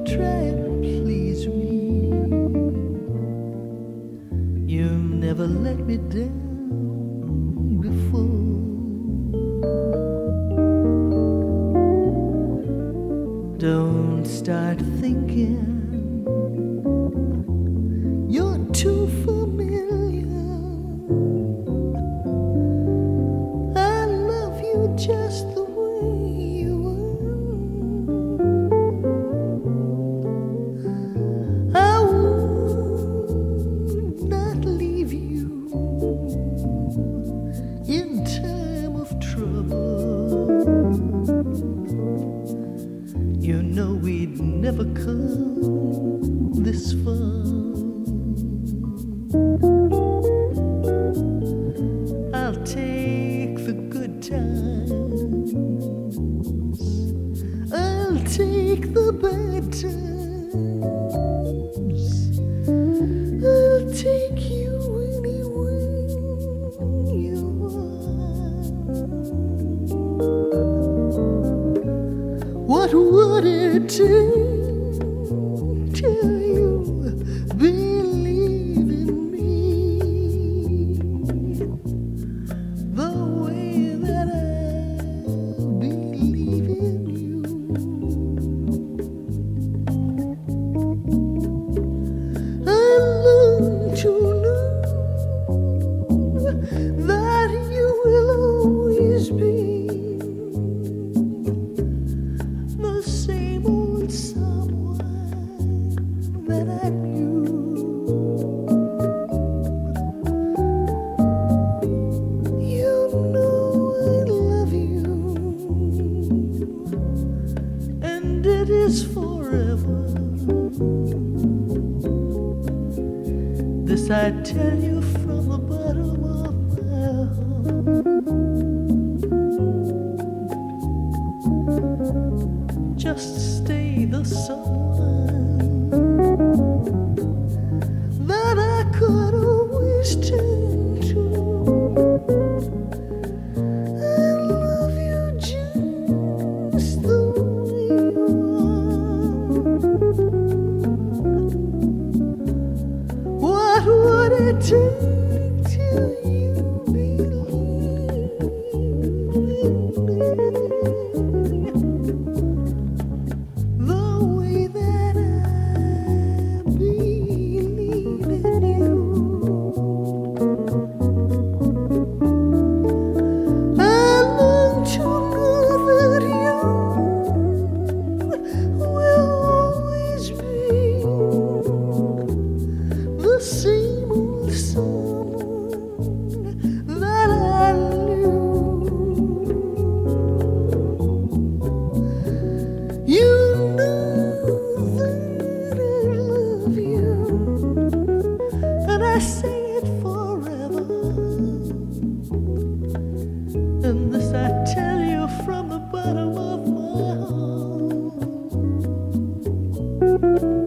try and please me. You've never let me down before. Don't start thinking you're too familiar. I love you just the way you are. I would not leave you in time of trouble. You know we'd never come this far. I'll take the good times, I'll take the bad times, I'll take you anywhere you are. What would it take till you believe in me the way that I believe in you? I long to know that you will always be the same old someone that I knew. You know I love you, and it is forever. This I tell you from the bottom of my heart. Just stay the someone that I could always turn to. I love you just the way you are. What would it take till you believe in me the way that I believe in you? I long to know that you will always be the same old someone that I knew. You know that I love you, and I say it forever. And this I tell you from the bottom of my heart.